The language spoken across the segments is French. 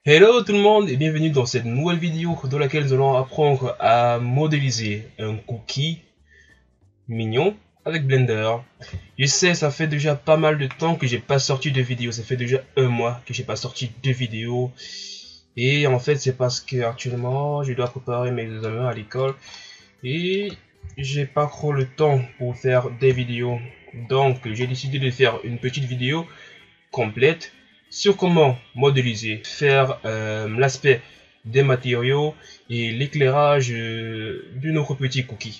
Hello tout le monde et bienvenue dans cette nouvelle vidéo dans laquelle nous allons apprendre à modéliser un cookie mignon avec Blender. Je sais, ça fait déjà pas mal de temps que j'ai pas sorti de vidéo, ça fait déjà un mois que j'ai pas sorti de vidéo. Et en fait c'est parce que actuellement je dois préparer mes examens à l'école et j'ai pas trop le temps pour faire des vidéos. Donc j'ai décidé de faire une petite vidéo complète sur comment modéliser, faire l'aspect des matériaux et l'éclairage de notre petit cookie.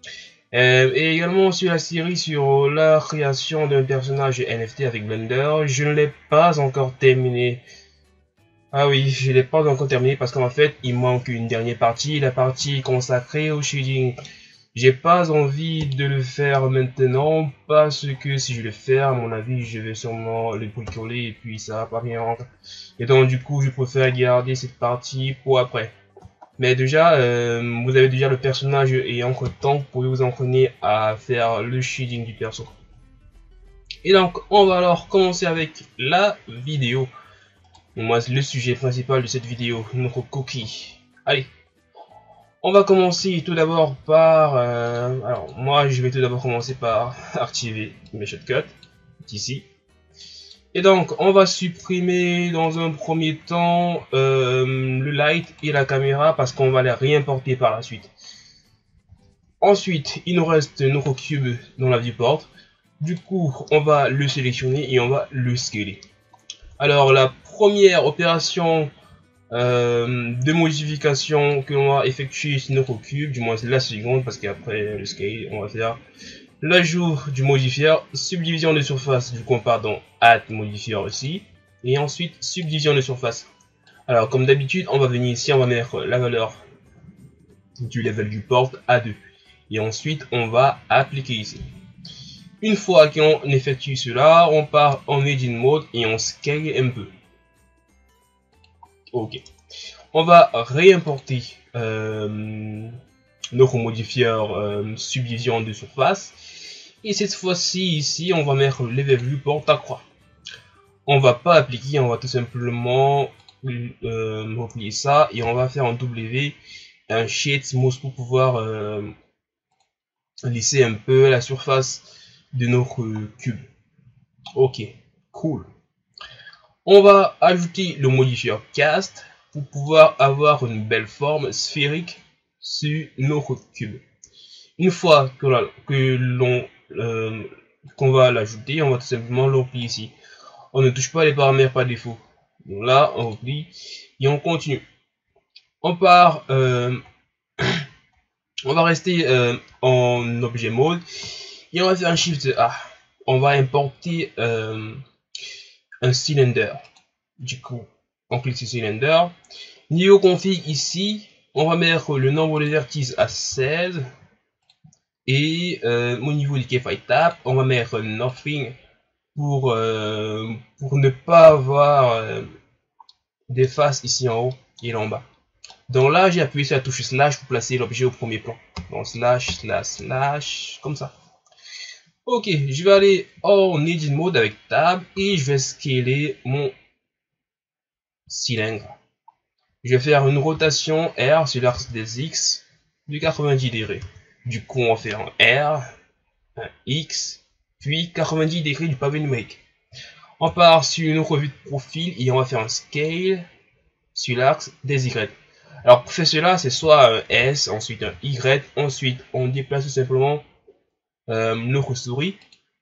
Et également sur la série sur la création d'un personnage NFT avec Blender. Je ne l'ai pas encore terminé. Ah oui, je ne l'ai pas encore terminé parce qu'en fait il manque une dernière partie, la partie consacrée au shading. J'ai pas envie de le faire maintenant parce que si je le fais, à mon avis, je vais sûrement le bricoler et puis ça va pas bien rentrer. Et donc du coup, je préfère garder cette partie pour après. Mais déjà, vous avez déjà le personnage et entre temps, vous pouvez vous entraîner à faire le shading du perso. Et donc, on va alors commencer avec la vidéo. Moi, le sujet principal de cette vidéo, notre cookie. Allez. On va commencer tout d'abord par... alors, moi, je vais tout d'abord commencer par activer mes shortcuts, ici. Et donc, on va supprimer dans un premier temps le light et la caméra parce qu'on va les réimporter par la suite. Ensuite, il nous reste notre cube dans la viewport. Du coup, on va le sélectionner et on va le scaler. Alors, la première opération de modifications que l'on va effectuer sur notre cube, du moins la seconde, parce qu'après le scale, on va faire l'ajout du modifier, subdivision de surface, du coup on part dans add modifier aussi, et ensuite subdivision de surface. Alors comme d'habitude, on va venir ici, on va mettre la valeur du level du port à 2, et ensuite on va appliquer ici. Une fois qu'on effectue cela, on part en edit mode et on scale un peu. Ok. On va réimporter notre modifieur subdivision de surface. Et cette fois-ci, ici, on va mettre le level viewport à croix. On va pas appliquer, on va tout simplement replier ça et on va faire un W, un shade smooth pour pouvoir lisser un peu la surface de notre cube. Ok, cool. On va ajouter le modifieur cast pour pouvoir avoir une belle forme sphérique sur notre cube. Une fois qu'on va l'ajouter, on va tout simplement le replier ici. On ne touche pas les paramètres par défaut. Donc là, on replie et on continue. On part, on va rester en objet mode et on va faire un shift A. On va importer un cylinder. Du coup, on clique sur cylinder. Niveau config ici, on va mettre le nombre de vertices à 16. Et au niveau du keyfile tab, on va mettre nothing pour ne pas avoir des faces ici en haut et là en bas. Donc là, j'ai appuyé sur la touche slash pour placer l'objet au premier plan. Donc slash, slash, slash, comme ça. Ok, je vais aller en edit mode avec tab et je vais scaler mon cylindre. Je vais faire une rotation R sur l'axe des X de 90 degrés. Du coup, on va faire un R, un X, puis 90 degrés du pavé numérique. On part sur une revue de profil et on va faire un scale sur l'axe des Y. Alors pour faire cela, c'est soit un S, ensuite un Y, ensuite on déplace tout simplement notre souris.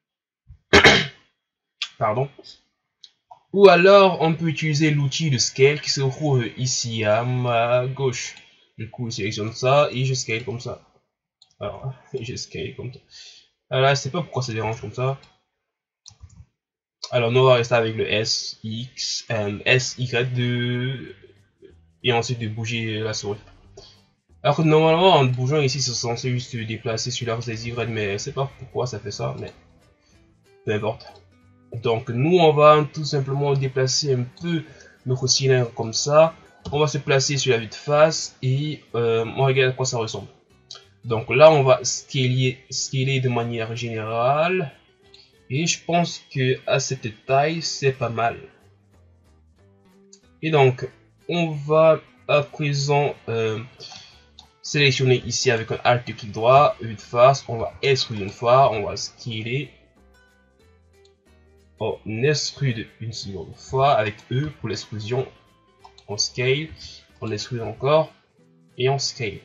Pardon. Ou alors on peut utiliser l'outil de scale qui se trouve ici à ma gauche. Du coup, je sélectionne ça et je scale comme ça. Alors, je scale comme ça. Alors, je sais pas pourquoi ça dérange comme ça. Alors, nous on va rester avec le S, X, S, Y et ensuite de bouger la souris. Alors que normalement, en bougeant ici, c'est censé juste se déplacer sur l'axe des Y, mais je sais pas pourquoi ça fait ça, mais peu importe. Donc, nous, on va tout simplement déplacer un peu notre cylindre comme ça. On va se placer sur la vue de face et on regarde à quoi ça ressemble. Donc là, on va scaler de manière générale. Et je pense que à cette taille, c'est pas mal. Et donc, on va à présent sélectionner ici avec un Alt clic droit, vue de face, on va extruder une fois, on va scaler. On extrude une seconde fois avec E pour l'extrusion. On scale, on extrude encore et on scale.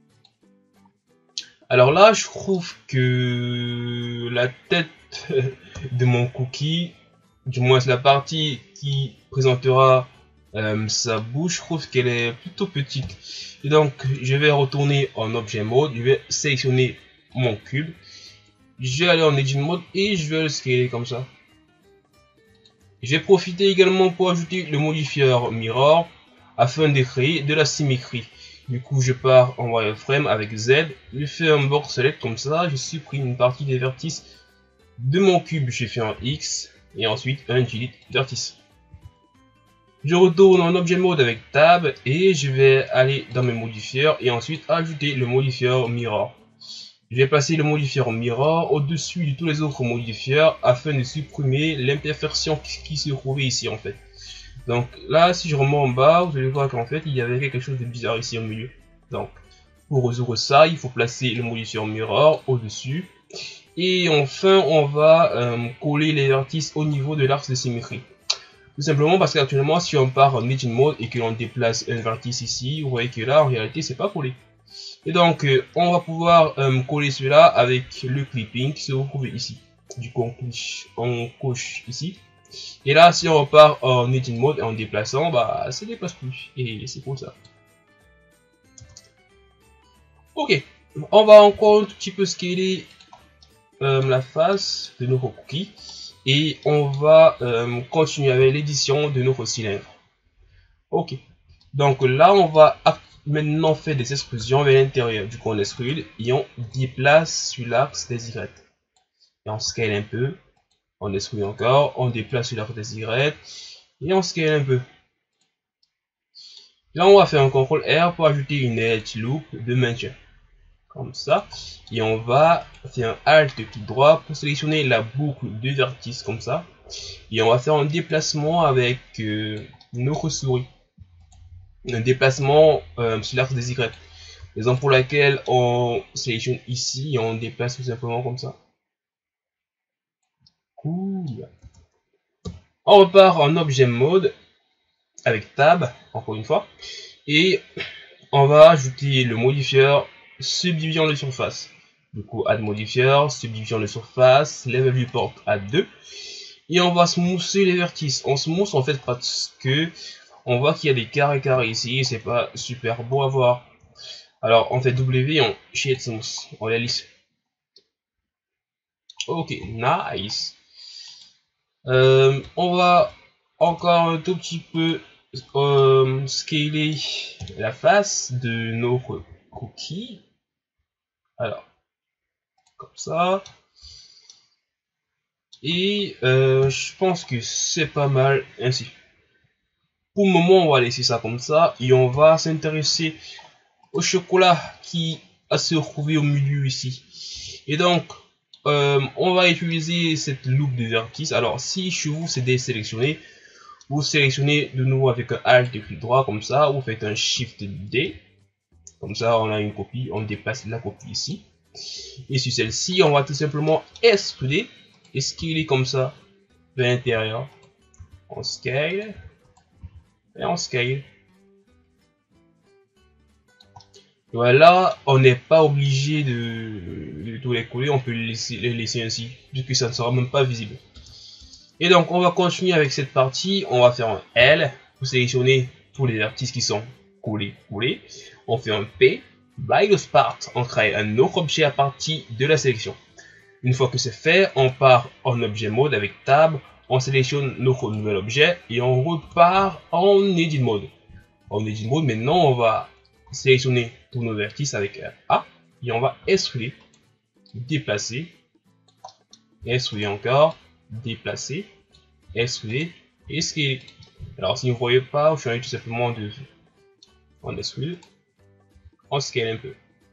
Alors là, je trouve que la tête de mon cookie, du moins la partie qui présentera sa bouche, je trouve qu'elle est plutôt petite. Et donc, je vais retourner en objet mode, je vais sélectionner mon cube, je vais aller en edit mode et je vais le scaler comme ça. Je vais profiter également pour ajouter le modifieur mirror afin de créer de la symétrie. Du coup, je pars en wireframe avec Z, je fais un box select comme ça, je supprime une partie des vertices de mon cube, je fais un X et ensuite un delete vertice. Je retourne en objet mode avec Tab et je vais aller dans mes modifieurs et ensuite ajouter le modifieur mirror. Je vais placer le modifieur mirror au-dessus de tous les autres modifieurs afin de supprimer l'imperfection qui se trouvait ici en fait. Donc là, si je remonte en bas, vous allez voir qu'en fait, il y avait quelque chose de bizarre ici au milieu. Donc, pour résoudre ça, il faut placer le modifieur mirror au-dessus. Et enfin, on va coller les vertices au niveau de l'axe de symétrie. Tout simplement parce qu'actuellement, si on part en edit mode et que l'on déplace un vertice ici, vous voyez que là, en réalité, c'est pas collé. Et donc, on va pouvoir coller cela avec le clipping qui se trouve ici. Du coup, on coche ici. Et là, si on repart en edit mode et en déplaçant, bah, ça ne dépasse plus. Et c'est pour ça. Ok. On va encore un tout petit peu scaler la face de notre cookie. Et on va continuer avec l'édition de notre cylindre. Ok. Donc là, on va maintenant faire des extrusions vers l'intérieur. Du coup, on extrude et on déplace sur l'axe des Y. Et on scale un peu. On extrude encore. On déplace sur l'axe des Y. Et on scale un peu. Là, on va faire un CTRL R pour ajouter une edge loop de maintien. Comme ça. Et on va faire un Alt clic droit pour sélectionner la boucle de vertice comme ça. Et on va faire un déplacement avec notre souris. Un déplacement sur l'axe des Y. Raison pour laquelle on sélectionne ici et on déplace tout simplement comme ça. Cool. On repart en objet mode avec Tab, encore une fois. Et on va ajouter le modifieur subdivision de surface. Du coup, add modifier, subdivision de surface, level viewport à 2. Et on va smoother les vertices. On smooth en fait parce que on voit qu'il y a des carrés ici. C'est pas super beau à voir. Alors on fait W, on shade smooth, on les lisse. Ok, nice. On va encore un tout petit peu scaler la face de notre cookie. Alors, comme ça. Et je pense que c'est pas mal ainsi. Pour le moment, on va laisser ça comme ça. Et on va s'intéresser au chocolat qui a se retrouvé au milieu ici. Et donc, on va utiliser cette loupe de vertice. Alors, si chez vous c'est désélectionné, vous sélectionnez de nouveau avec un Alt et clic droit comme ça. Vous faites un Shift D. Comme ça, on a une copie. On déplace la copie ici. Et sur celle-ci, on va tout simplement extruder. Et scaler comme ça vers l'intérieur. On scale. Et on scale. Voilà, on n'est pas obligé de tout les coller, on peut les laisser ainsi, puisque ça ne sera même pas visible. Et donc, on va continuer avec cette partie. On va faire un L pour sélectionner tous les vertices qui sont collés. On fait un P, by the part, on crée un autre objet à partir de la sélection. Une fois que c'est fait, on part en objet mode avec Tab, on sélectionne notre nouvel objet et on repart en edit mode. En edit mode, maintenant, on va sélectionner tous nos vertices avec A et on va extruder, déplacer, extruder encore, déplacer, extruder et scaler. Alors si vous ne voyez pas, je suis tout simplement de on extrude, on scale un peu.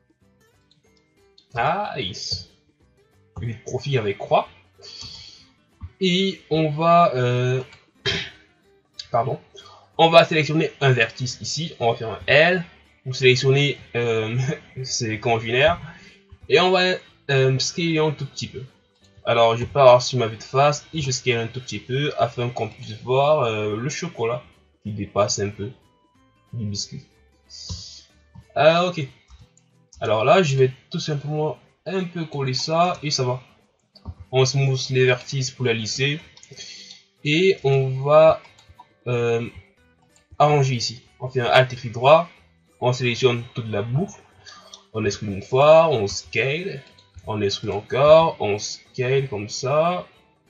Nice. Le profil avec croix. Et on va pardon. On va sélectionner un vertice ici, on va faire un L, pour sélectionner ses congénères, et on va scaler un tout petit peu. Alors je pars sur ma vue de face et je scale un tout petit peu afin qu'on puisse voir le chocolat qui dépasse un peu du biscuit. Ok. Alors là je vais tout simplement un peu coller ça et ça va. On smooth les vertices pour la lisser. Et on va arranger ici. On fait un Alt et clic droit. On sélectionne toute la boucle. On exclut une fois, on scale. On exclut encore, on scale comme ça.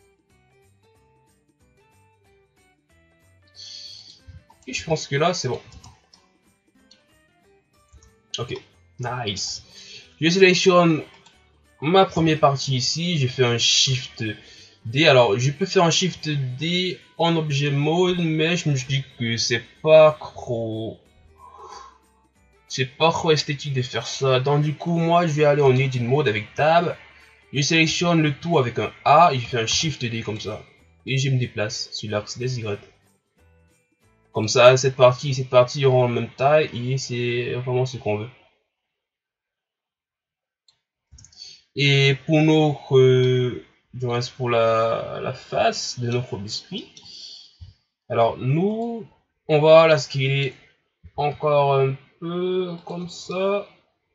Et je pense que là c'est bon. Ok, nice. Je sélectionne ma première partie ici. Je fais un Shift D. Alors je peux faire un Shift D en objet mode, mais je me dis que c'est pas trop esthétique de faire ça. Donc du coup moi je vais aller en Edit Mode avec Tab. Je sélectionne le tout avec un A et je fais un Shift D comme ça. Et je me déplace sur l'axe des Y. Comme ça cette partie auront la même taille et c'est vraiment ce qu'on veut. Et pour pour la face de notre biscuit, alors nous on va la scaler encore un peu comme ça.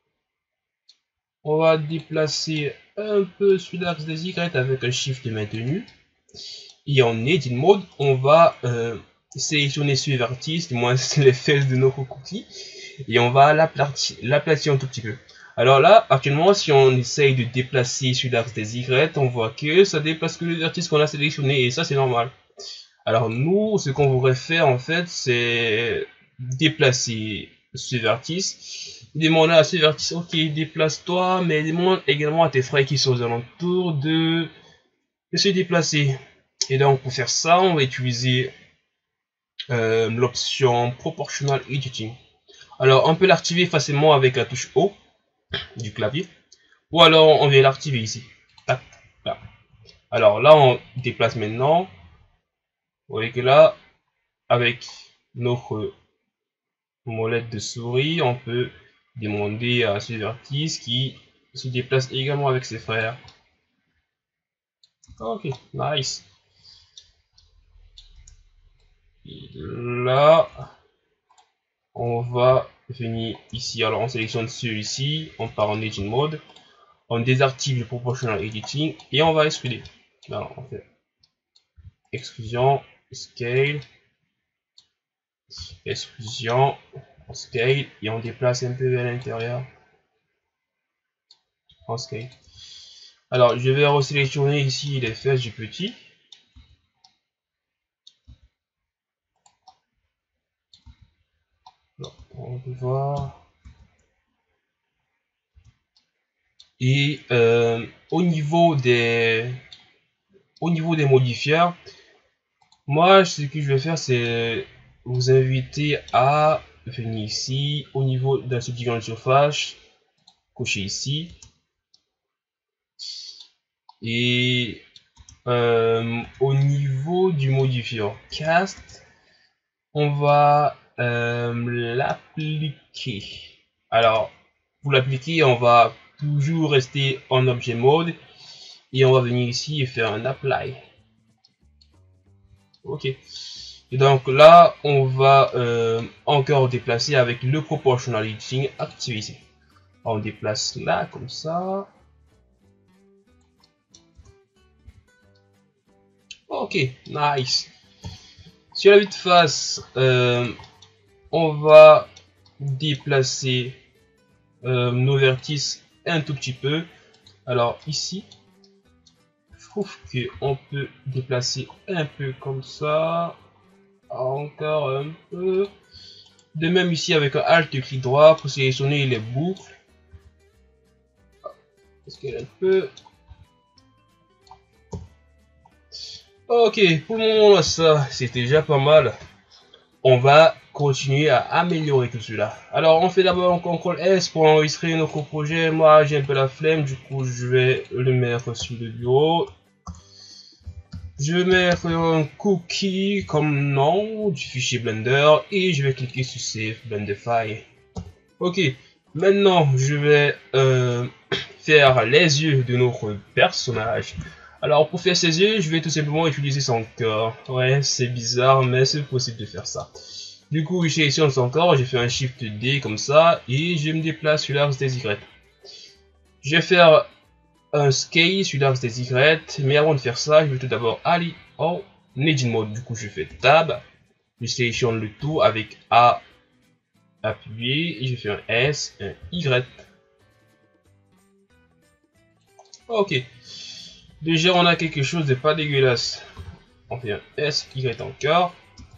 On va déplacer un peu sur l'axe des Y avec un Shift maintenu. Et en Edit Mode, on va sélectionner ce vertice, du moins les fesses de notre cookie, et on va l'aplatir un tout petit peu. Alors là, actuellement, si on essaye de déplacer sur l'axe des Y, on voit que ça déplace que le vertice qu'on a sélectionné, et ça c'est normal. Alors nous, ce qu'on voudrait faire en fait, c'est déplacer ce vertice, demander à ce vertice, ok, déplace-toi, mais demande également à tes frères qui sont aux alentours de se déplacer. Et donc pour faire ça, on va utiliser l'option Proportional Editing. Alors on peut l'activer facilement avec la touche O du clavier, ou alors on vient l'activer ici. Tac, là. Alors là on déplace maintenant. Vous voyez que là, avec notre molette de souris, on peut demander à ce vertice qui se déplace également avec ses frères. Ok, nice. Et là, on va venir ici. Alors on sélectionne celui-ci, on part en Edit Mode, on désactive le Proportional Editing et on va excluer. Alors on fait exclusion, scale, exclusion, on scale et on déplace un peu vers l'intérieur. On scale. Alors je vais resélectionner ici les fesses du petit. Alors, on peut voir. Et au niveau des modifieurs, moi ce que je vais faire c'est vous inviter à venir ici au niveau de la subdivision de surface, cocher ici et au niveau du modifieur cast, on va l'appliquer. Alors pour l'appliquer, on va toujours rester en objet mode et on va venir ici et faire un apply. Ok. Et donc là, on va encore déplacer avec le proportional editing activé ici. On déplace là comme ça. Ok, nice. Sur la vue de face, on va déplacer nos vertices un tout petit peu. Alors ici, je trouve qu'on peut déplacer un peu comme ça. Encore un peu. De même ici avec un Alt et clic droit pour sélectionner les boucles. Est-ce qu'elle peut. Ok, pour le moment ça c'était déjà pas mal. On va continuer à améliorer tout cela. Alors on fait d'abord un CTRL S pour enregistrer notre projet. Moi j'ai un peu la flemme, du coup je vais le mettre sur le bureau. Je vais mettre un cookie comme nom du fichier Blender et je vais cliquer sur Save Blenderify. Ok, maintenant je vais faire les yeux de notre personnage. Alors pour faire ses yeux, je vais tout simplement utiliser son corps. Ouais, c'est bizarre, mais c'est possible de faire ça. Du coup, je sélectionne son corps, j'ai fait un Shift D comme ça et je me déplace sur l'axe des Y. Je vais faire un scale sur l'axe des Y, mais avant de faire ça, je vais tout d'abord aller en Edit Mode. Du coup, je fais Tab, je sélectionne le tout avec A appuyé et je fais un S, un Y. Ok, déjà on a quelque chose de pas dégueulasse. On fait un S, Y encore.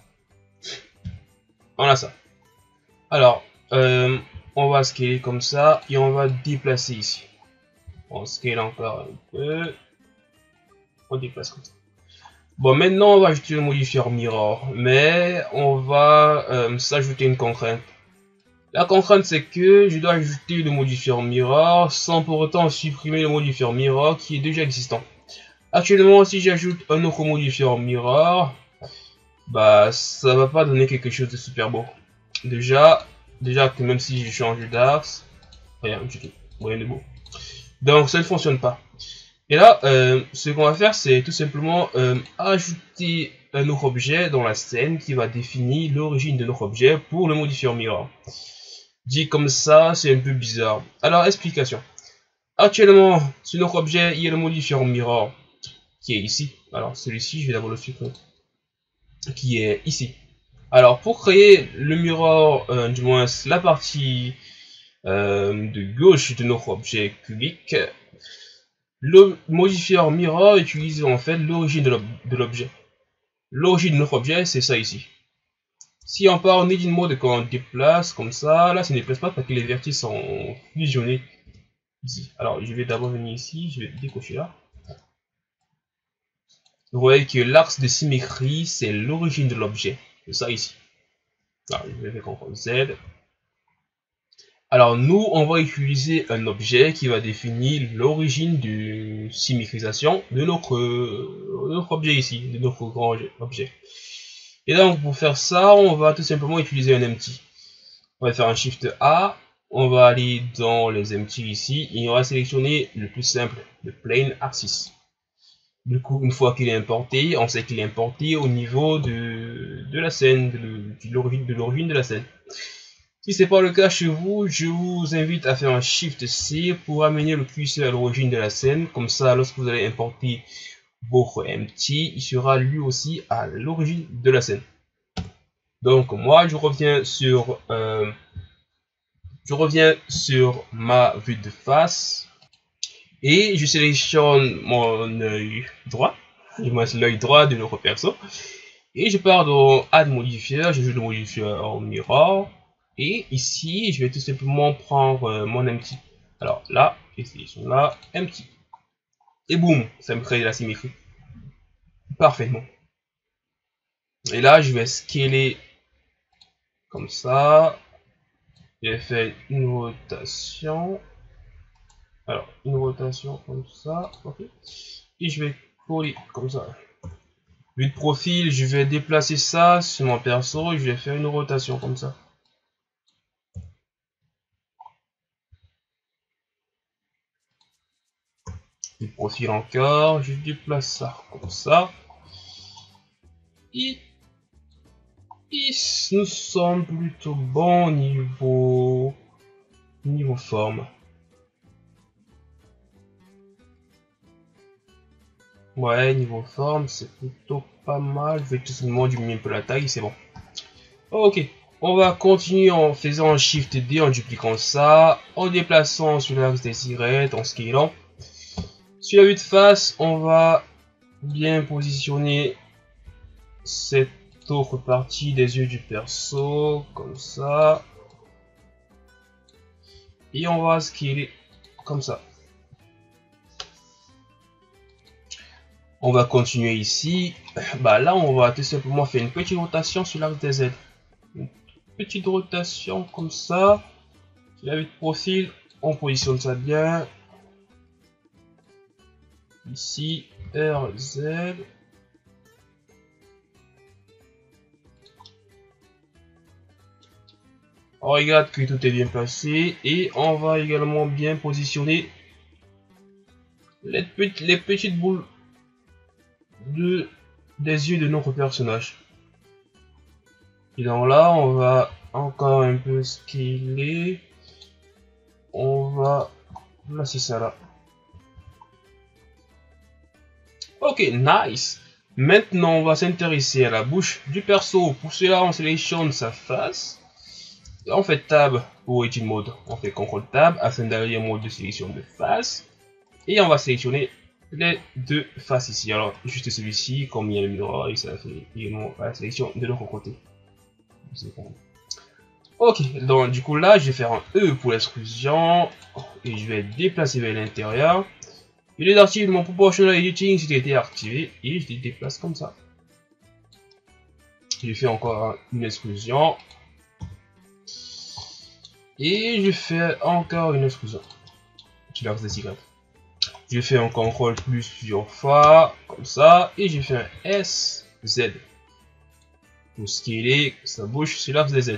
On a ça. Alors, on va scaler comme ça et on va déplacer ici. On scale encore un peu. On déplace comme ça. Bon, maintenant on va ajouter le modifier mirror, mais on va s'ajouter une contrainte. La contrainte c'est que je dois ajouter le modifier mirror sans pour autant supprimer le modifier mirror qui est déjà existant. Actuellement, si j'ajoute un autre modifier mirror, bah ça va pas donner quelque chose de super beau. Déjà que même si je change d'axe, rien du tout, rien de beau. Donc ça ne fonctionne pas. Et là, ce qu'on va faire, c'est tout simplement ajouter un autre objet dans la scène qui va définir l'origine de notre objet pour le modifier mirror. Dit comme ça, c'est un peu bizarre. Alors, explication. Actuellement, sur notre objet, il y a le modifier mirror qui est ici. Alors, celui-ci, je vais d'abord le supprimer. Qui est ici. Alors, pour créer le mirror, du moins la partie de gauche de notre objet cubique, le modifier mirror utilise en fait l'origine de l'objet. L'origine de notre objet, c'est ça ici. Si on part en edit mode et qu'on déplace comme ça, là ça ne déplace pas parce que les vertices sont fusionnés ici. Alors je vais d'abord venir ici, je vais décocher là. Vous voyez que l'axe de symétrie, c'est l'origine de l'objet. C'est ça ici. Alors je vais faire CTRL Z. Alors nous, on va utiliser un objet qui va définir l'origine de symétrisation de notre objet ici, de notre grand objet. Et donc pour faire ça, on va tout simplement utiliser un empty. On va faire un Shift A, on va aller dans les empty ici, et on va sélectionner le plus simple, le plane axis. Du coup, une fois qu'il est importé, on sait qu'il est importé au niveau de la scène, de l'origine de la scène. Si ce n'est pas le cas chez vous, je vous invite à faire un Shift C pour amener le curseur à l'origine de la scène. Comme ça, lorsque vous allez importer votre empty, il sera lui aussi à l'origine de la scène. Donc moi, je reviens sur ma vue de face et je sélectionne mon œil droit, du moins l'œil droit de notre perso, et je pars dans Add Modifier, j'ajoute le modifier en mirror. Et ici, je vais tout simplement prendre mon empty. Alors là, je sélectionne là, empty. Et boum, ça me crée la symétrie. Parfaitement. Et là, je vais scaler comme ça. Je vais faire une rotation. Alors, une rotation comme ça. Ok. Et je vais coller comme ça. Vue de profil, je vais déplacer ça sur mon perso. Je vais faire une rotation comme ça. Du profil encore, je déplace ça comme ça. Et nous sommes plutôt bon niveau forme. Ouais, niveau forme, c'est plutôt pas mal. Je vais tout simplement diminuer un peu la taille, c'est bon. Ok, on va continuer en faisant un Shift D, en dupliquant ça, en déplaçant sur l'axe des Y, en scalant. Sur la vue de face, on va bien positionner cette autre partie des yeux du perso, comme ça. Et on va scaler comme ça. On va continuer ici. Bah là, on va tout simplement faire une petite rotation sur l'axe des Z. Une petite rotation comme ça. Sur la vue de profil, on positionne ça bien. Ici, RZ. On regarde que tout est bien passé et on va également bien positionner les petites boules des yeux de notre personnage. Et donc là, on va encore un peu scaler. On va placer ça là. Ok, nice. Maintenant, on va s'intéresser à la bouche du perso. Pour cela, on sélectionne sa face. On fait Tab pour Edit Mode. On fait CTRL Tab afin d'aller en mode de sélection de face. Et on va sélectionner les deux faces ici. Alors, juste celui-ci, comme il y a le miroir, et ça fait également la sélection de l'autre côté. Ok, donc du coup là, je vais faire un E pour l'extrusion. Et je vais déplacer vers l'intérieur. Je désactive mon proportional editing si été activé et je les déplace comme ça. Je fais encore une exclusion. Et je fais encore une exclusion. Sur l'axe des Y. Je fais un CTRL plus plusieurs fois, comme ça. Et je fais un S, Z. Pour scaler sa bouche sur l'axe des Z.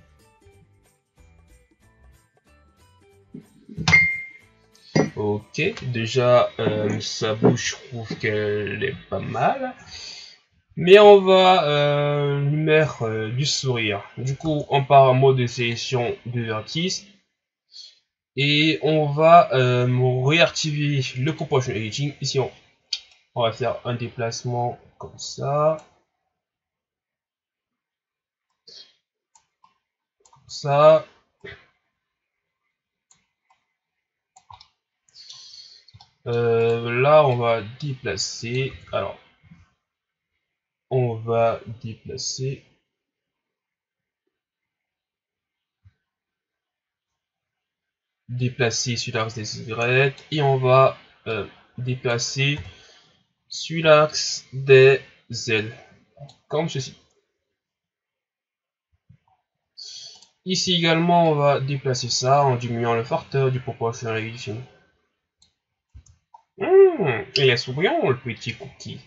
Ok, déjà sa bouche, je trouve qu'elle est pas mal. Mais on va lui mettre du sourire. Du coup, on part en mode de sélection de vertice. Et on va réactiver le proportional editing. Ici, on va faire un déplacement comme ça. Comme ça. Là, on va déplacer. Alors, on va déplacer. Déplacer sur l'axe des Y. Et on va déplacer sur l'axe des Z. Comme ceci. Ici également, on va déplacer ça en diminuant le facteur du proportional editing. Il est souriant le petit cookie.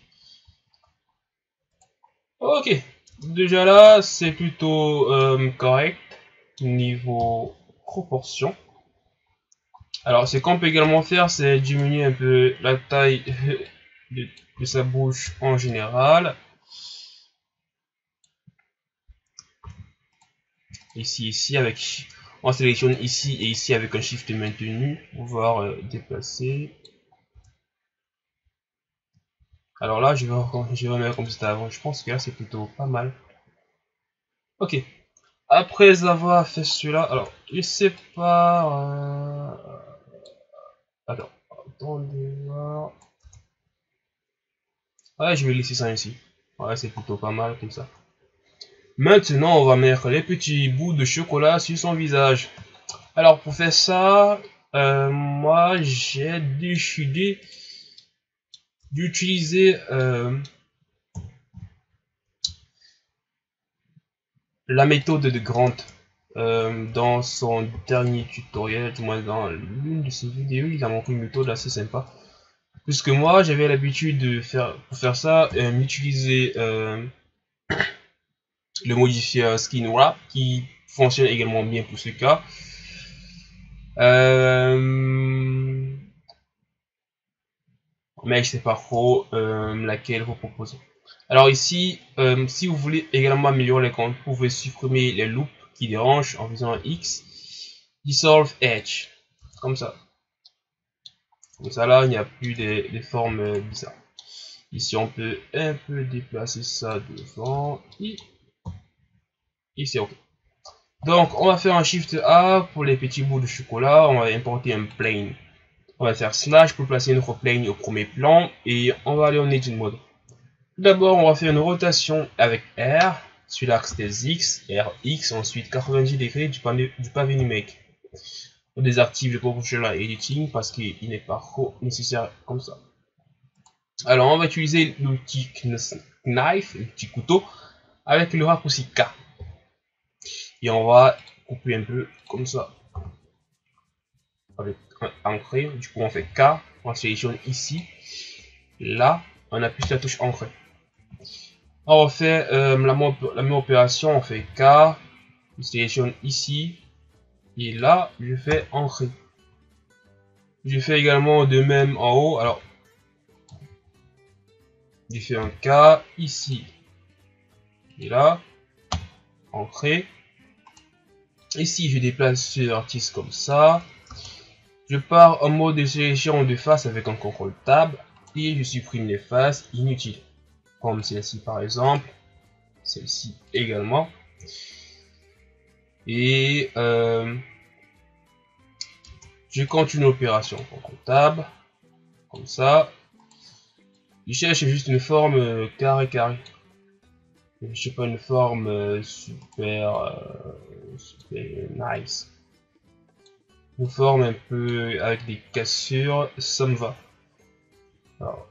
Ok, déjà là c'est plutôt correct niveau proportion. Alors ce qu'on peut également faire, c'est diminuer un peu la taille de sa bouche en général. Ici avec, on sélectionne ici et ici avec un shift maintenu pour pouvoir déplacer. Alors là, je vais remettre comme c'était avant. Je pense que là, c'est plutôt pas mal. Ok. Après avoir fait celui-là, alors, je sais pas... Attends, attendez voir. Ouais, je vais laisser ça ici. Ouais, c'est plutôt pas mal comme ça. Maintenant, on va mettre les petits bouts de chocolat sur son visage. Alors, pour faire ça, moi, j'ai décidé d'utiliser la méthode de Grant dans son dernier tutoriel, du moins dans l'une de ses vidéos. Il a montré une méthode assez sympa. Puisque moi, j'avais l'habitude de faire, pour faire ça, utiliser le modifier Skin Wrap qui fonctionne également bien pour ce cas. Mais je sais pas trop laquelle vous proposez. Alors ici, si vous voulez également améliorer les comptes, vous pouvez supprimer les loops qui dérangent en faisant un X, Dissolve Edge, comme ça. Comme ça là, il n'y a plus des formes bizarres. Ici, on peut un peu déplacer ça devant. Et c'est ok. Donc, on va faire un Shift A pour les petits bouts de chocolat. On va importer un plane. On va faire slash pour placer notre plane au premier plan. Et on va aller en Edit Mode. D'abord, on va faire une rotation avec R sur l'axe des X, RX, ensuite 90 degrés du pavé numérique. On désactive le proportional editing parce qu'il n'est pas trop nécessaire comme ça. Alors, on va utiliser l'outil knife, le petit couteau, avec le raccourci K. Et on va couper un peu comme ça. Avec un ancré, du coup on fait K, on sélectionne ici. Là, on appuie sur la touche ancré. On refait la même opération, on fait K, Je sélectionne ici. Et là, je fais entrée. Je fais également de même en haut. Alors, je fais un K ici. Et là, entrée. Ici, je déplace ce vertice comme ça. Je pars en mode de sélection de face avec un CTRL Tab. Et je supprime les faces inutiles. Comme celle-ci par exemple. Celle-ci également. Et je continue l'opération. CTRL Tab. Comme ça. Je cherche juste une forme carré. Je sais pas, une forme super nice. Une forme un peu avec des cassures, ça me va. Alors,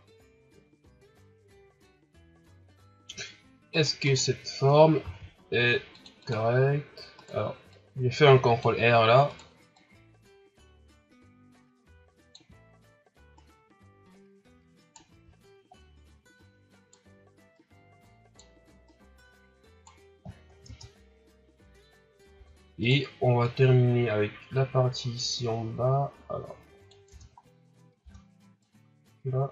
est-ce que cette forme est correcte? Alors, je vais faire un CTRL R là. Et on va terminer avec la partie ici en bas. Alors, là.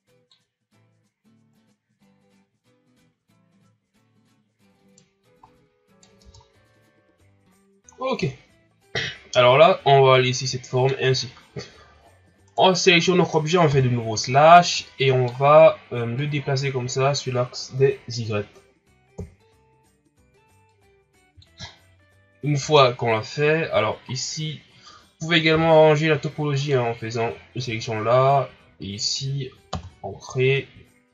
Ok. Alors là, on va laisser cette forme ainsi. On sélectionne notre objet, on fait de nouveau slash et on va le déplacer comme ça sur l'axe des Y. Une fois qu'on l'a fait, alors ici, vous pouvez également arranger la topologie en faisant une sélection là, et ici, entrée.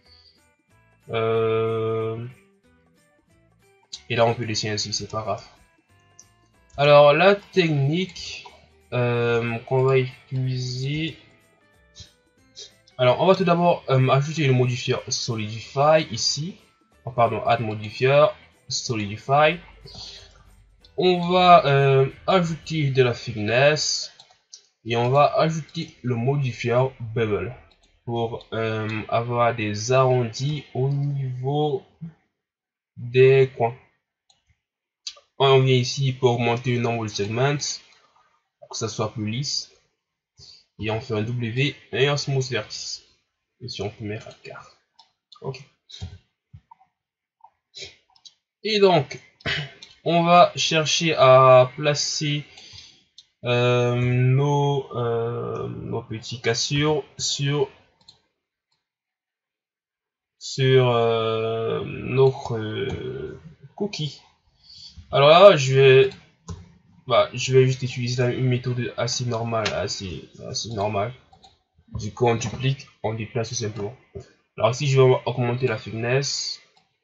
Et là, on peut laisser ainsi, c'est pas grave. Alors, la technique qu'on va utiliser. Alors, on va tout d'abord ajouter le modifier Solidify ici. Oh, pardon, add modifier Solidify. On va ajouter de la thickness et on va ajouter le modifier bevel pour avoir des arrondis au niveau des coins. On vient ici pour augmenter le nombre de segments pour que ça soit plus lisse et on fait un W et un smooth vertex. Et si on peut mettre à quart. Ok. Et donc on va chercher à placer nos petits cassures sur notre cookie. Alors là, je vais juste utiliser une méthode assez normale, assez normale. Du coup, on duplique, on déplace tout simplement. Alors ici, je vais augmenter la thickness.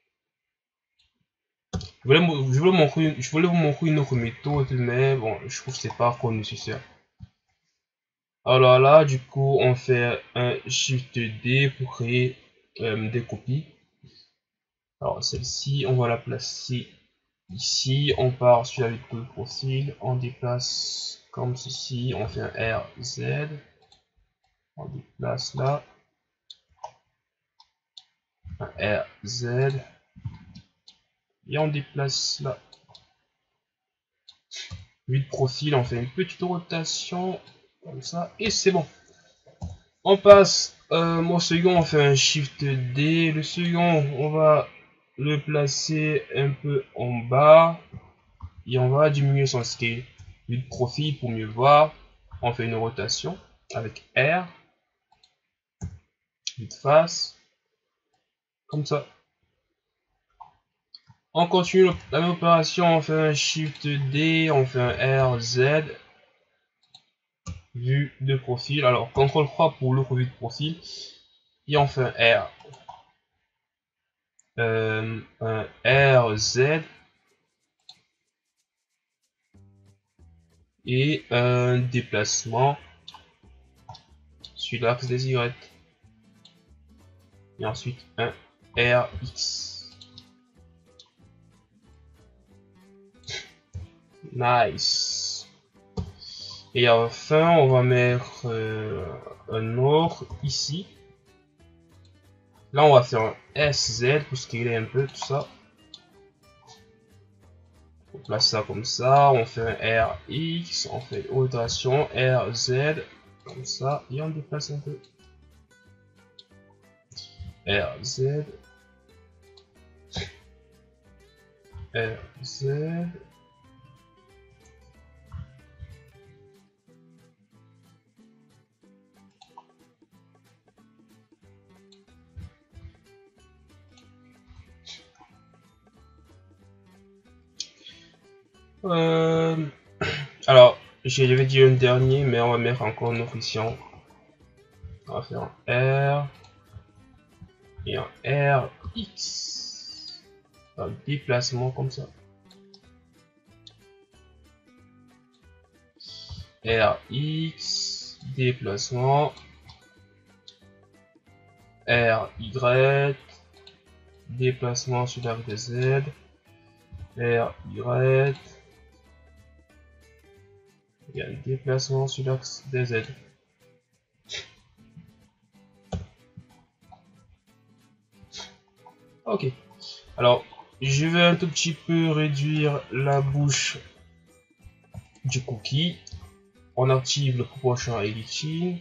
Je voulais vous montrer une autre méthode, mais bon, je trouve que c'est pas trop nécessaire. Alors là, du coup, on fait un Shift D pour créer des copies. Alors celle-ci, on va la placer ici. On part sur la vue de profil, on déplace comme ceci, on fait un RZ, on déplace là, un RZ, et on déplace là. Vue de profil, on fait une petite rotation comme ça, et c'est bon. On passe au second, on fait un Shift D. Le second, on va le placer un peu en bas et on va diminuer son scale. Vue de profil pour mieux voir. On fait une rotation avec R. Vue de face, comme ça. On continue la même opération, on fait un Shift D, on fait un RZ. Vue de profil, alors CTRL 3 pour l'autre vue de profil. Et on fait un RZ et un déplacement sur l'axe des Y. Et ensuite un RX. Nice. Et enfin, on va mettre un autre ici. Là, on va faire un SZ pour scaler un peu tout ça. On place ça comme ça, on fait un RX, on fait une rotation, RZ, comme ça, et on déplace un peu. RZ, RZ. Alors, j'avais dit un dernier, mais on va mettre encore une option. On va faire un R et un RX. Un déplacement comme ça. RX, déplacement. RY, déplacement sur l'axe de Z. RY. Il y a un déplacement sur l'axe des Z. Ok. Alors, je vais un tout petit peu réduire la bouche du cookie. On active le proportion editing.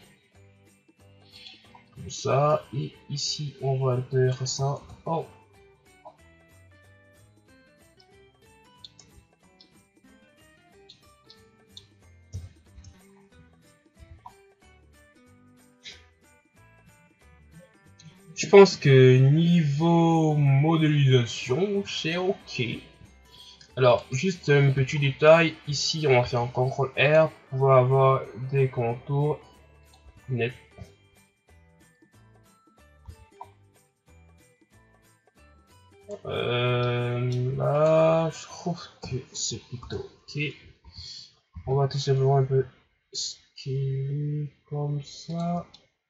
Comme ça. Et ici, on va faire ça. Oh. Je pense que niveau modélisation, c'est ok. Alors, juste un petit détail, ici on va faire un CTRL R pour pouvoir avoir des contours nets. Là, je trouve que c'est plutôt ok. On va tout simplement un peu scaler comme ça.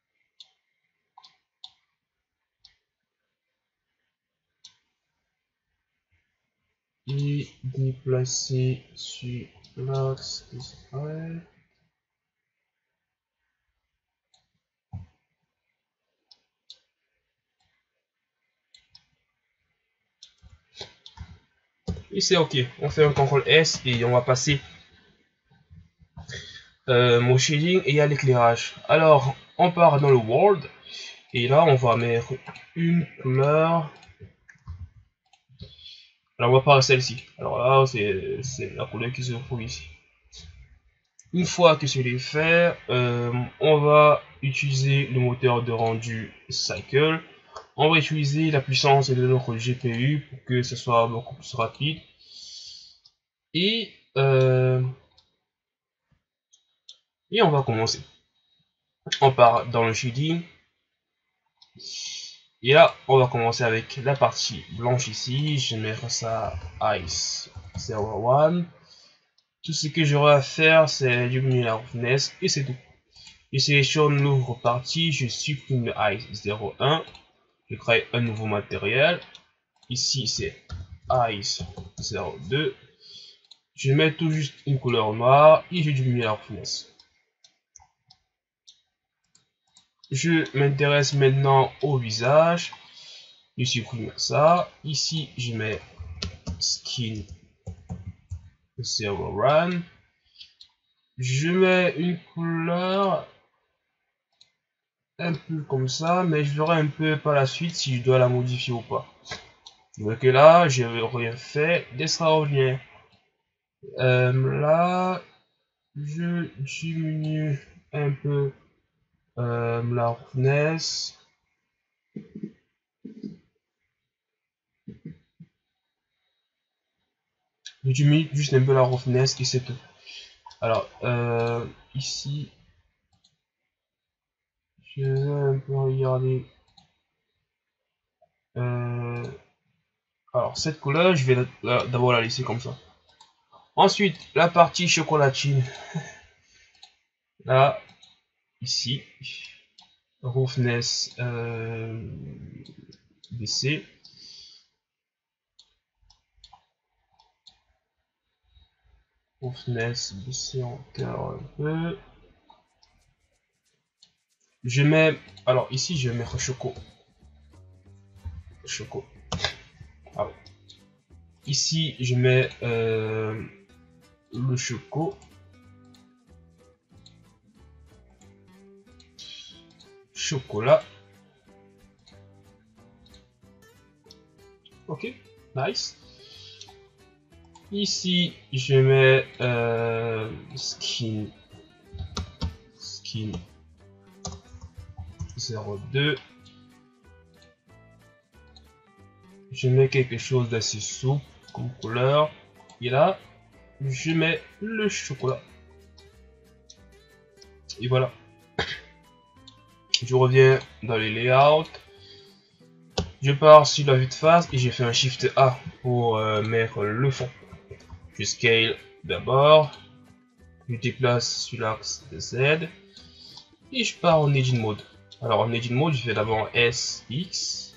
Et déplacer sur l'axe Israël. Et c'est ok. On fait un CTRL S et on va passer mon shading et à l'éclairage. Alors, on part dans le world et là, on va mettre une couleur. Alors, on va parler celle-ci. Alors là, c'est la couleur qui se trouve ici. Une fois que c'est fait, on va utiliser le moteur de rendu Cycle. On va utiliser la puissance de notre GPU pour que ce soit beaucoup plus rapide. Et on va commencer. On part dans le shading. Et là, on va commencer avec la partie blanche ici. Je vais mettre ça Ice 01. Tout ce que j'aurai à faire, c'est diminuer la roughness et c'est tout. Je sélectionne l'ouvre partie, je supprime le Ice 01. Je crée un nouveau matériel. Ici, c'est Ice 02. Je mets tout juste une couleur noire et je diminue la roughness. Je m'intéresse maintenant au visage. Je supprime ça. Ici, je mets Skin 01. Je mets une couleur un peu comme ça, mais je verrai un peu par la suite si je dois la modifier ou pas. Donc là, je n'ai rien fait d'extraordinaire. Là, je diminue un peu la roughness. Je diminue juste un peu la roughness et c'est tout. Alors, ici, je vais un peu regarder. Alors, cette couleur, je vais d'abord la laisser comme ça. Ensuite, la partie chocolatine. Là, ici, roughness baissé. Roughness baissé encore un peu. Je mets, alors ici, je vais mettre choco. Ah ouais. Ici, je mets le chocolat. Ok, nice. Ici, je mets skin 02. Je mets quelque chose d'assez souple comme couleur. Et là, je mets le chocolat. Et voilà. Je reviens dans les layouts. Je pars sur la vue de face et j'ai fait un Shift A pour mettre le fond. Je scale d'abord. Je déplace sur l'axe de Z. Et je pars en Edit Mode. Alors en Edit Mode, je fais d'abord SX.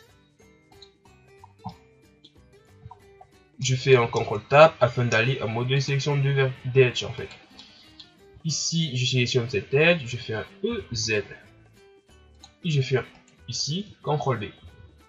Je fais un CTRL Tab afin d'aller en mode de sélection d'edge en fait. Ici, je sélectionne cette edge, je fais un EZ. Et je fais ici CTRL D.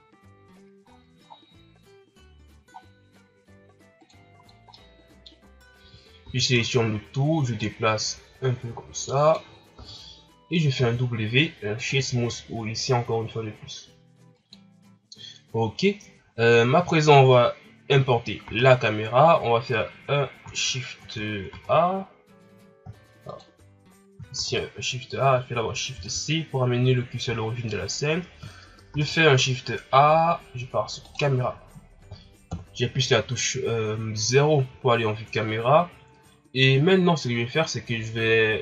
Je sélectionne le tout, je déplace un peu comme ça. Et je fais un W, un Shift Smooth ou ici encore une fois de plus. Ok. À présent, on va importer la caméra. On va faire un Shift A. Ici, un Shift A, je fais d'abord Shift C pour amener le curseur à l'origine de la scène. Je fais un Shift A, je pars sur caméra. J'appuie sur la touche 0 pour aller en vue caméra. Et maintenant, ce que je vais faire, c'est que je vais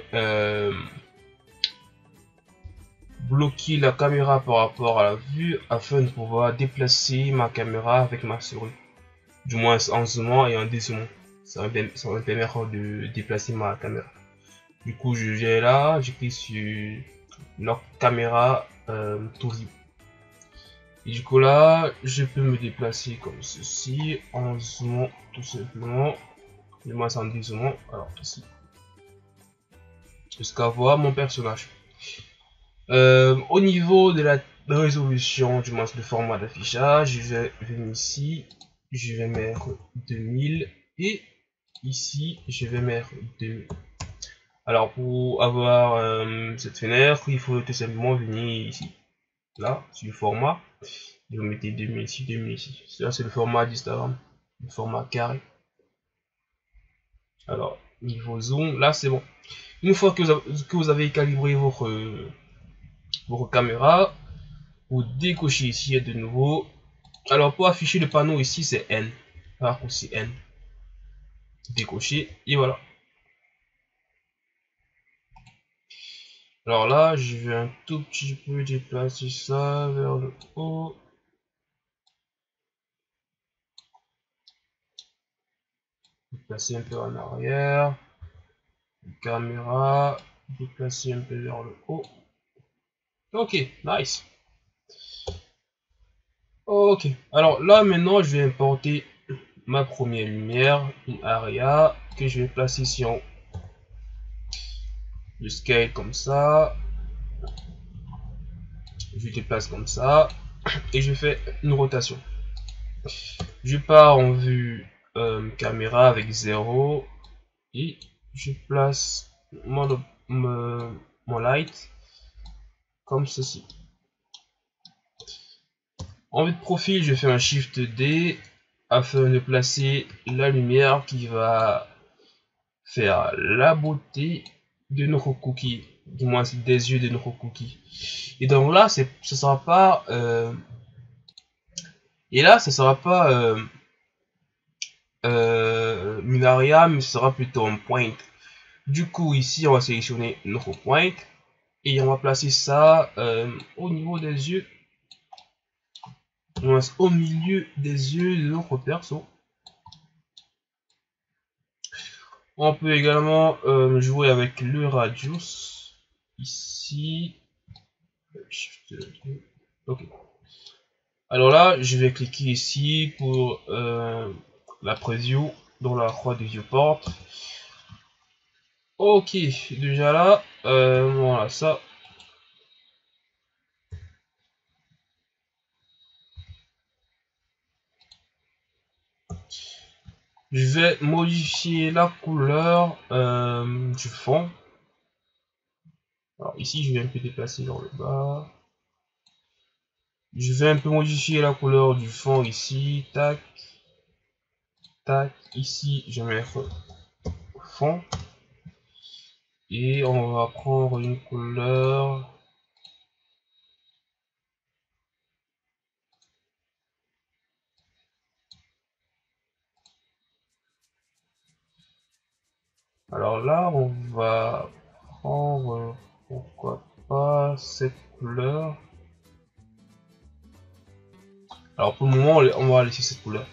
bloquer la caméra par rapport à la vue afin de pouvoir déplacer ma caméra avec ma souris. Du moins en zoomant et en dézoomant. Ça va me permettre de déplacer ma caméra. Du coup, je vais là, je clique sur la caméra tout vue. Et du coup là, je peux me déplacer comme ceci en zoomant tout simplement. Du moins en dézoomant. Alors ici. Jusqu'à voir mon personnage. Au niveau de la résolution, du moins le format d'affichage, je vais venir ici, je vais mettre 2000 et ici je vais mettre 2000. Alors pour avoir cette fenêtre, il faut tout simplement venir ici, là, sur le format, et vous mettez 2000 ici, 2000 ici. Ça c'est le format d'Instagram, le format carré. Alors niveau zoom, là c'est bon. Une fois que vous avez calibré votre caméra, vous décochez ici de nouveau. Alors pour afficher le panneau ici c'est N, raccourci N, décocher et voilà. Alors là je vais un tout petit peu déplacer ça vers le haut, déplacer un peu en arrière, caméra, déplacer un peu vers le haut. Ok, nice. Ok, alors là maintenant je vais importer ma première lumière, une aria que je vais placer ici en haut. Je scale comme ça, je déplace comme ça et je fais une rotation. Je pars en vue caméra avec 0 et je place mon light comme ceci. En vue de profil, je fais un Shift D afin de placer la lumière qui va faire la beauté de notre cookie, du moins des yeux de notre cookie. Et donc là, ce sera pas une area, mais ce sera plutôt un point. Du coup, ici, on va sélectionner notre point et on va placer ça au niveau des yeux, au milieu des yeux de notre perso. On peut également jouer avec le radius ici. Ok. Alors là, je vais cliquer ici pour la preview dans la croix du viewport. Ok, déjà là, voilà ça. Je vais modifier la couleur du fond. Alors ici, je vais un peu déplacer vers le bas. Je vais un peu modifier la couleur du fond ici. Tac, tac. Ici, je vais mettre fond. Et on va prendre une couleur. Alors là, on va prendre, pourquoi pas, cette couleur. Alors pour le moment, on va laisser cette couleur.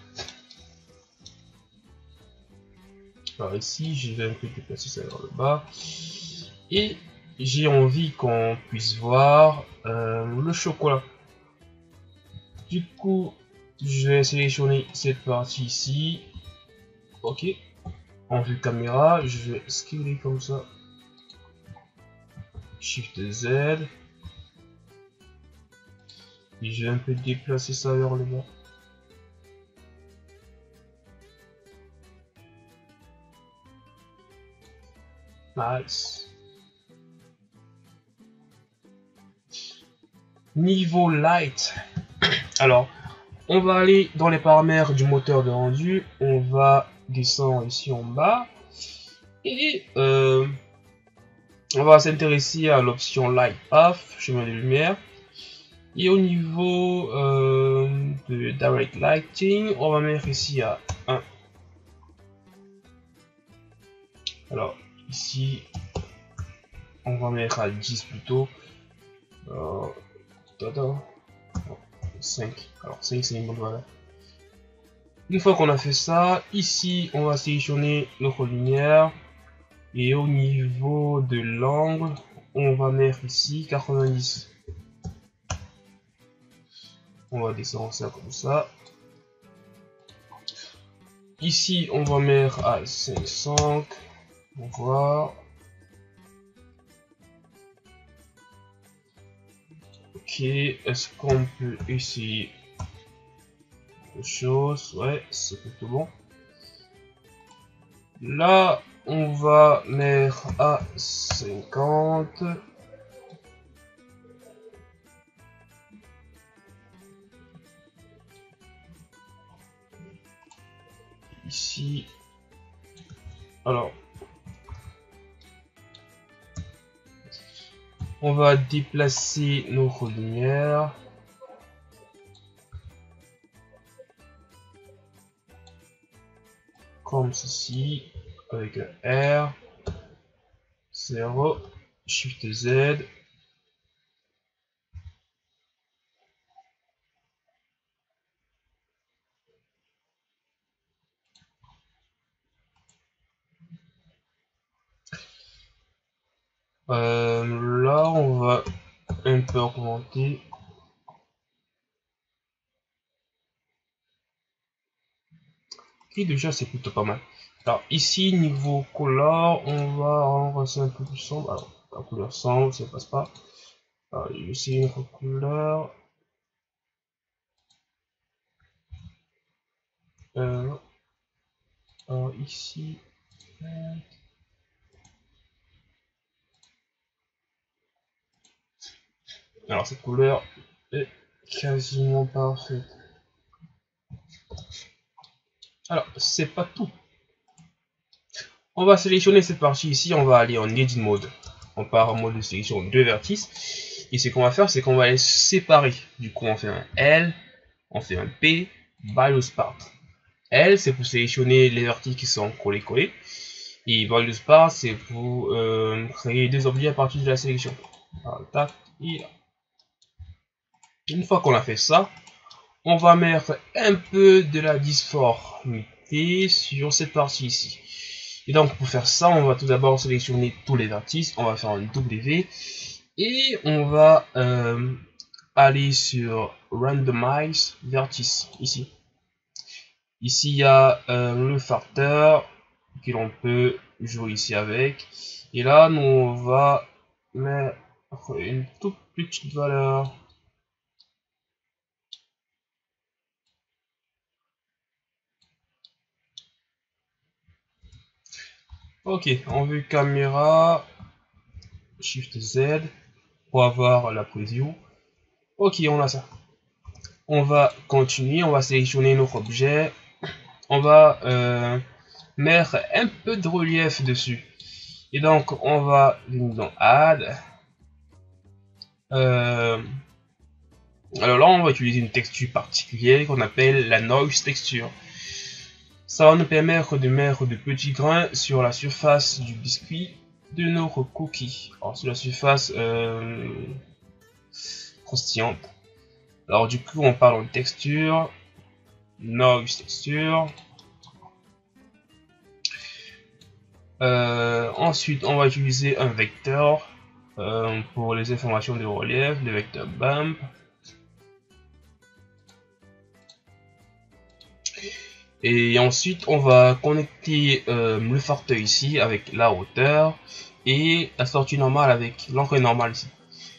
Alors ici, je vais un peu déplacer ça vers le bas. Et j'ai envie qu'on puisse voir le chocolat. Du coup, je vais sélectionner cette partie ici. Ok. En vue caméra, je vais scaler comme ça. Shift Z. Et je vais un peu déplacer ça vers le bas. Nice. Niveau light. Alors, on va aller dans les paramètres du moteur de rendu. On va descendre ici en bas. Et on va s'intéresser à l'option Light Path, chemin de lumière. Et au niveau de Direct Lighting, on va mettre ici à 1. Alors, ici, on va mettre à 10 plutôt. 5. Alors, 5, c'est une bonne valeur. Une fois qu'on a fait ça, ici, on va sélectionner notre lumière. Et au niveau de l'angle, on va mettre ici 90. On va descendre ça comme ça. Ici, on va mettre à 500. On va voir. Ok, est-ce qu'on peut essayer autre chose? Ouais, c'est plutôt bon. Là, on va mettre à 50. Ici. Alors, on va déplacer notre lumière. Comme ceci, avec un R, 0, Shift Z. Là, on va un peu augmenter. Et déjà, c'est plutôt pas mal. Alors, ici, niveau couleur, on va rendre ça un peu plus sombre. Alors, la couleur sombre, ça passe pas. Alors, je vais essayer une autre couleur. Alors, ici. Alors, cette couleur est quasiment parfaite. Alors, c'est pas tout. On va sélectionner cette partie ici, on va aller en Edit Mode. On part en mode de sélection de vertices. Et ce qu'on va faire, c'est qu'on va les séparer. Du coup, on fait un L, on fait un P, Value Part. L, c'est pour sélectionner les vertices qui sont collés. Et Value Part, c'est pour créer des objets à partir de la sélection. Alors, tac, et là. Une fois qu'on a fait ça, on va mettre un peu de la difformité sur cette partie ici. Et donc pour faire ça, on va tout d'abord sélectionner tous les vertices, on va faire un W et on va aller sur Randomize Vertice ici. Ici il y a le facteur que l'on peut jouer ici avec. Et là nous on va mettre une toute petite valeur. Ok, en vue caméra, Shift Z pour avoir la preview. Ok, on a ça. On va continuer, on va sélectionner notre objet. On va mettre un peu de relief dessus. Et donc, on va venir dans Add. Alors là, on va utiliser une texture particulière qu'on appelle la Noise Texture. Ça va nous permettre de mettre de petits grains sur la surface du biscuit de notre cookie. Alors, sur la surface croustillante. Alors, du coup, on parle en texture, Noise Texture. Ensuite, on va utiliser un vecteur pour les informations de relief, le vecteur bump. Et ensuite, on va connecter le fauteuil ici avec la hauteur et la sortie normale avec l'entrée normale ici.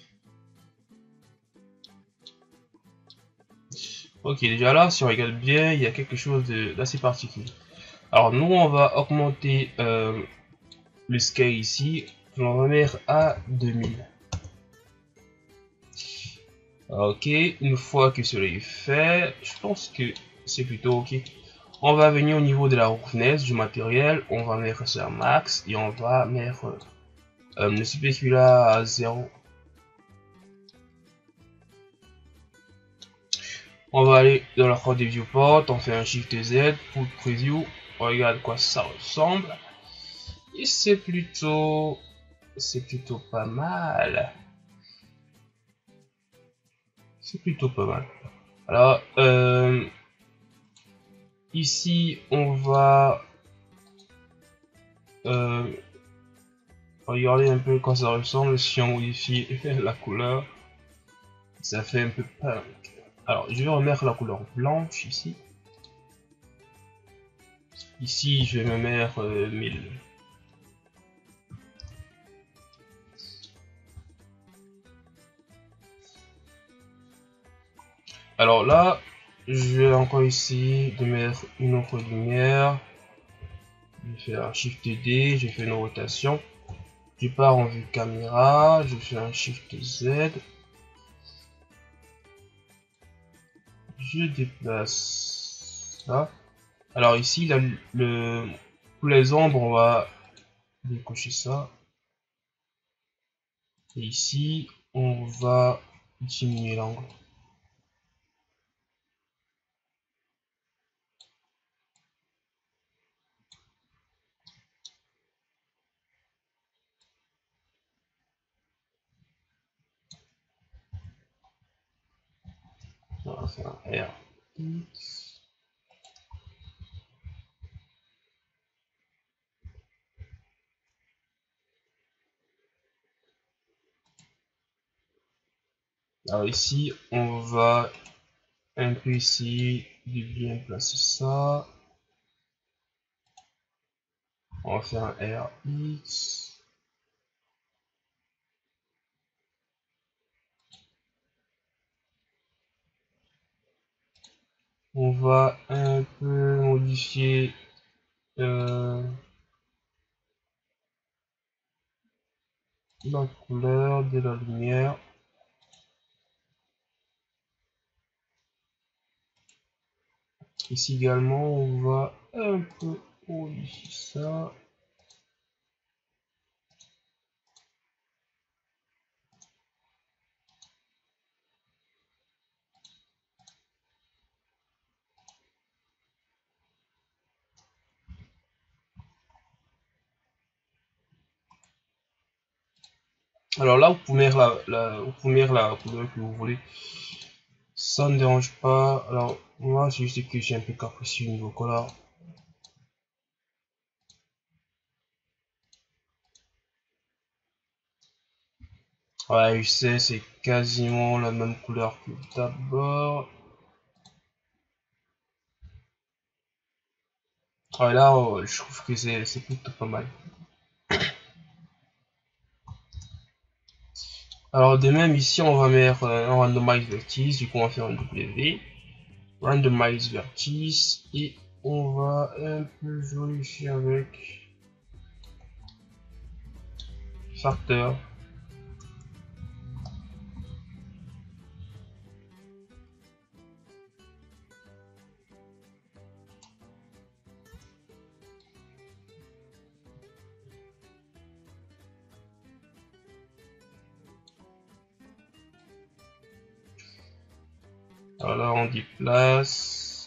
Ok, déjà là, si on regarde bien, il y a quelque chose d'assez particulier. Alors nous, on va augmenter le scale ici. On va mettre à 2000. Ok, une fois que cela est fait, je pense que c'est plutôt ok. On va venir au niveau de la roughness du matériel, on va mettre ça à max et on va mettre le spécula à 0. On va aller dans la croix des viewport, on fait un Shift Z pour preview, on regarde quoi ça ressemble. Et c'est plutôt pas mal. C'est plutôt pas mal. Alors, ici, on va regarder un peu quand ça ressemble. Si on modifie la couleur, ça fait un peu punk. Alors, je vais remettre la couleur blanche ici. Ici, je vais me mettre 1000. Alors là, je vais encore essayer de mettre une autre lumière. Je vais faire un Shift D, je fais une rotation. Je pars en vue caméra, je fais un Shift Z. Je déplace ça. Alors ici, pour les ombres, on va décocher ça. Et ici, on va diminuer l'angle. On va faire un R. Alors ici, on va un peu essayer de bien placer ça. On va faire un RX. On va un peu modifier la couleur de la lumière. Ici également, on va un peu modifier ça. Alors là, vous pouvez mettre la couleur que vous voulez. Ça ne dérange pas. Alors, moi, c'est juste que j'ai un peu capricieux au niveau couleur. Ouais, je sais, c'est quasiment la même couleur que d'abord. Ouais, là, je trouve que c'est plutôt pas mal. Alors, de même, ici, on va mettre un randomize vertice. Du coup, on va faire un W. Randomize vertice. Et on va un peu jouer ici avec facteur. Alors on dit place.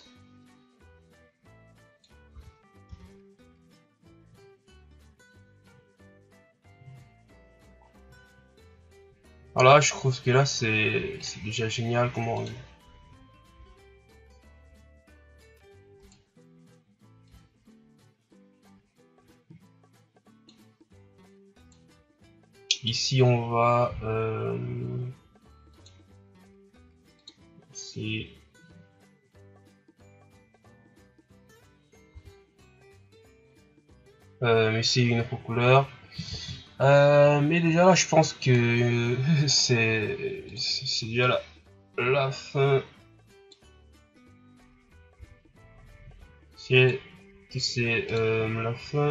Voilà, je trouve que là c'est déjà génial comment ici on va ici ici une autre couleur. Mais déjà là je pense que c'est déjà la fin. C'est la fin.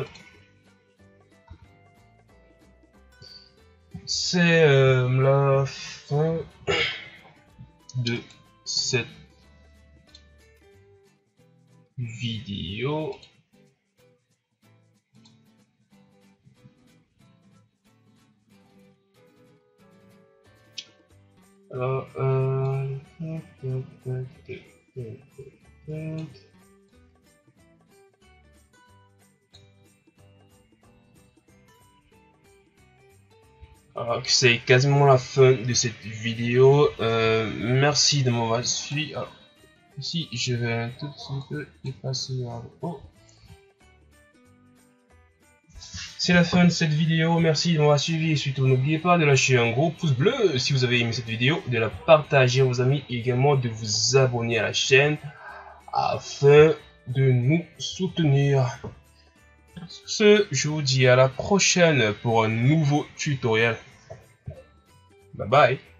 C'est la fin de cette vidéo. Alors, alors c'est quasiment la fin de cette vidéo. Merci de m'avoir suivi. Alors, ici, je vais un tout petit peu effacer en haut. C'est la fin de cette vidéo, merci de m'avoir suivi et surtout n'oubliez pas de lâcher un gros pouce bleu si vous avez aimé cette vidéo, de la partager à vos amis et également de vous abonner à la chaîne afin de nous soutenir. Sur ce, je vous dis à la prochaine pour un nouveau tutoriel. Bye bye.